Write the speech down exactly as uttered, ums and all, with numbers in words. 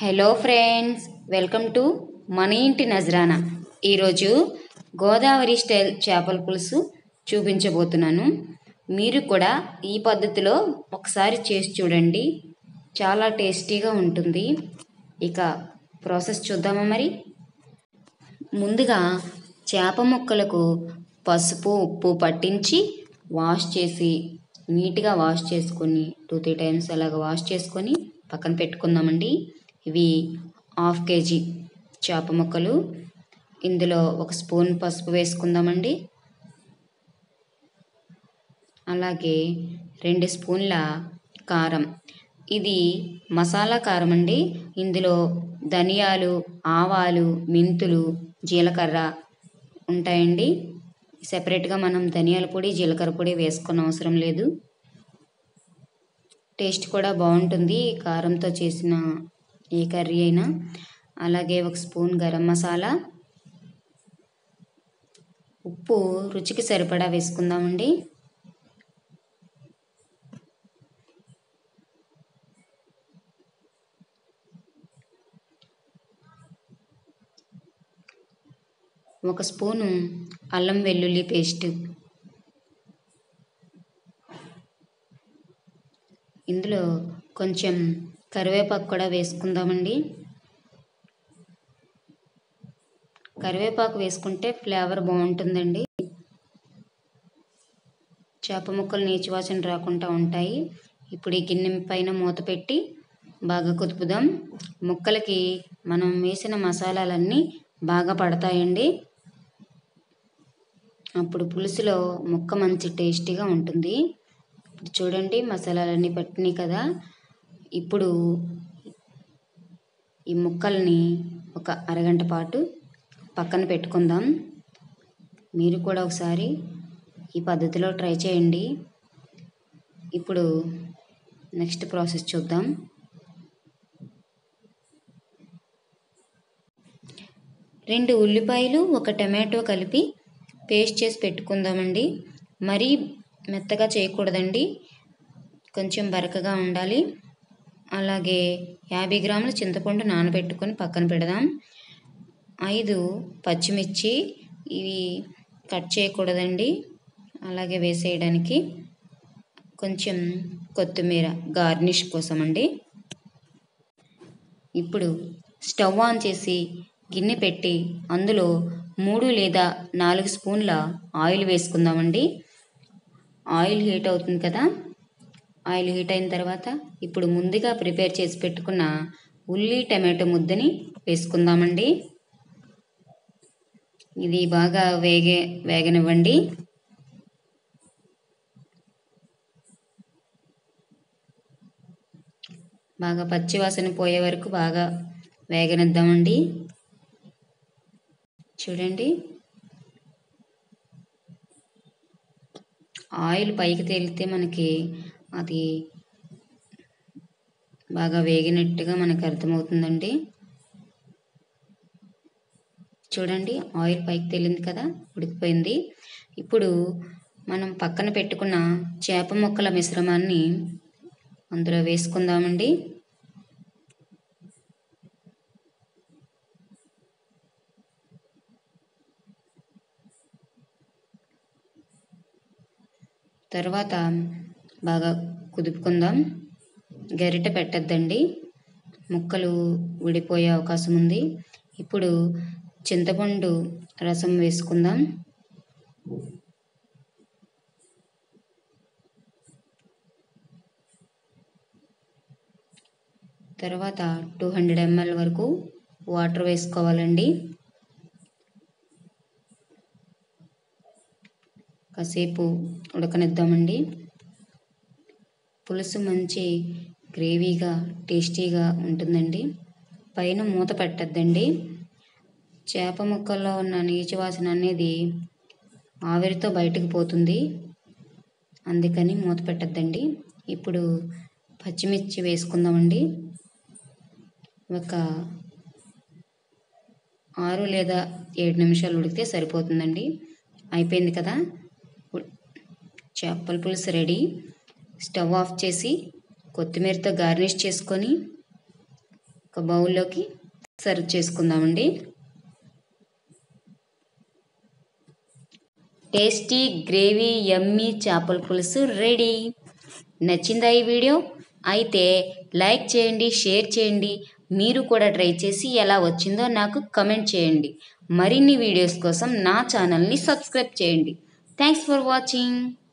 Hello friends, welcome to మన ఇంటి నజరానా. ఈరోజు గోదావరి స్టైల్ చేపల పులుసు చూపించబోతున్నాను. మీరు కూడా ఈ పద్ధతిలో ఒకసారి చేసి చూడండి, చాలా టేస్టీగా ఉంటుంది. ఇక ప్రాసెస్ చూద్దామా మరి. ముందుగా చేప ముక్కలకు పసుపు ఉప్పు పట్టించి వాష్ చేసి నీట్గా వాష్ చేసుకొని టూ త్రీ టైమ్స్ అలాగ వాష్ చేసుకొని పక్కన పెట్టుకుందామండి. ఇవి హాఫ్ కేజీ చేప ముక్కలు. ఇందులో ఒక స్పూన్ పసుపు వేసుకుందామండి. అలాగే రెండు స్పూన్ల కారం. ఇది మసాలా కారం అండి. ఇందులో ధనియాలు, ఆవాలు, మెంతులు, జీలకర్ర ఉంటాయండి. సెపరేట్గా మనం ధనియాల పొడి, జీలకర్ర పొడి వేసుకున్న అవసరం లేదు. టేస్ట్ కూడా బాగుంటుంది కారంతో చేసిన ఏ కర్రీ అయినా. అలాగే ఒక స్పూన్ గరం మసాలా, ఉప్పు రుచికి సరిపడా వేసుకుందామండి. ఒక స్పూను అల్లం వెల్లుల్లి పేస్ట్. ఇందులో కొంచెం కరివేపాకు కూడా వేసుకుందామండి. కరివేపాకు వేసుకుంటే ఫ్లేవర్ బాగుంటుందండి. చేప ముక్కలు నీచు వాసన రాకుండా ఉంటాయి. ఇప్పుడు ఈ గిన్నె పైన మూత పెట్టి బాగా కుదుపుదాం. ముక్కలకి మనం వేసిన మసాలాలన్నీ బాగా పడతాయండి. అప్పుడు పులుసులో ముక్క మంచి టేస్టీగా ఉంటుంది. ఇప్పుడు చూడండి, మసాలాలన్నీ పట్టినాయి కదా. ఇప్పుడు ఈ ముక్కల్ని ఒక అరగంట పాటు పక్కన పెట్టుకుందాం. మీరు కూడా ఒకసారి ఈ పద్ధతిలో ట్రై చేయండి. ఇప్పుడు నెక్స్ట్ ప్రాసెస్ చూద్దాం. రెండు ఉల్లిపాయలు, ఒక టమాటో కలిపి పేస్ట్ చేసి పెట్టుకుందామండి. మరీ మెత్తగా చేయకూడదండి, కొంచెం బరకగా ఉండాలి. అలాగే యాభై గ్రాముల చింతపండు నానబెట్టుకొని పక్కన పెడదాం. ఐదు పచ్చిమిర్చి, ఇవి కట్ చేయకూడదండి, అలాగే వేసేయడానికి. కొంచెం కొత్తిమీర గార్నిష్ కోసం అండి. ఇప్పుడు స్టవ్ ఆన్ చేసి గిన్నె పెట్టి అందులో మూడు లేదా నాలుగు స్పూన్ల ఆయిల్ వేసుకుందామండి. ఆయిల్ హీట్ అవుతుంది కదా. ఆయిల్ హీట్ అయిన తర్వాత ఇప్పుడు ముందుగా ప్రిపేర్ చేసి పెట్టుకున్న ఉల్లి టమాటో ముద్దని వేసుకుందామండి. ఇది బాగా వేగే వేగనివ్వండి. బాగా పచ్చి వాసన పోయే వరకు బాగా వేగనిద్దామండి. చూడండి, ఆయిల్ పైకి తేలితే మనకి అది బాగా వేగినట్టుగా మనకు అర్థమవుతుందండి. చూడండి, ఆయిల్ పైకి తేలింది కదా, ఉడికిపోయింది. ఇప్పుడు మనం పక్కన పెట్టుకున్న చేప ముక్కల మిశ్రమాన్ని అందులో వేసుకుందామండి. తర్వాత బాగా కుదుపుకుందాం. గరిటె పెట్టద్దండి, ముక్కలు ఉడిపోయే అవకాశం ఉంది. ఇప్పుడు చింతపండు రసం వేసుకుందాం. తర్వాత టూ హండ్రెడ్ ఎంఎల్ వరకు వాటర్ వేసుకోవాలండి. కాసేపు ఉడకనిద్దామండి. పులుసు మంచి గ్రేవీగా టేస్టీగా ఉంటుందండి. పైన మూత పెట్టద్దండి. చేప ముక్కల్లో ఉన్న నీచు వాసన అనేది ఆవిరితో బయటకు పోతుంది, అందుకని మూత పెట్టద్దండి. ఇప్పుడు పచ్చిమిర్చి వేసుకుందామండి. ఒక ఆరు లేదా ఏడు నిమిషాలు ఉడికితే సరిపోతుందండి. అయిపోయింది కదా, చేపల పులుసు రెడీ. స్టవ్ ఆఫ్ చేసి కొత్తిమీరతో గార్నిష్ చేసుకొని ఒక బౌల్లోకి సర్వ్ చేసుకుందామండి. టేస్టీ గ్రేవీ యమ్మీ చేపల పులుసు రెడీ. నచ్చిందా ఈ వీడియో? అయితే లైక్ చేయండి, షేర్ చేయండి. మీరు కూడా ట్రై చేసి ఎలా వచ్చిందో నాకు కమెంట్ చేయండి. మరిన్ని వీడియోస్ కోసం నా ఛానల్ని సబ్స్క్రైబ్ చేయండి. Thanks for watching.